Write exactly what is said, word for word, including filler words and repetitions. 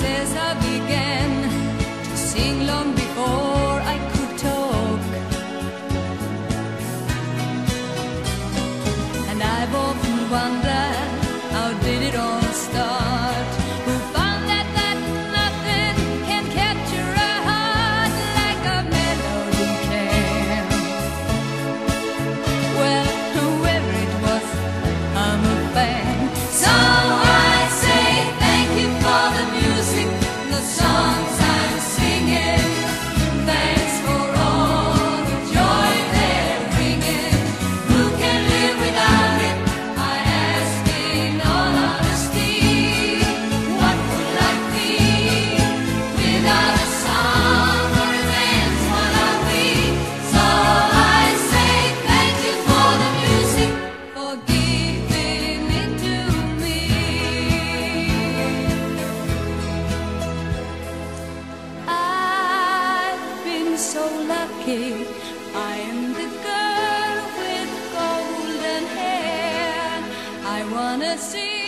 says I began to sing long before I could talk. And I've often wondered, how did it all start? Who found that, that nothing can capture a heart like a melody can? Well, whoever it was, I'm a fan. So I say thank you for the music, the songs I'm singing. Thanks for all the joy they're bringing. Who can live without it? I ask in all honesty. What would life be without a song or a dance? What are we? So I say thank you for the music, for giving it to me. I've been so lucky. I am the girl with golden hair. I wanna see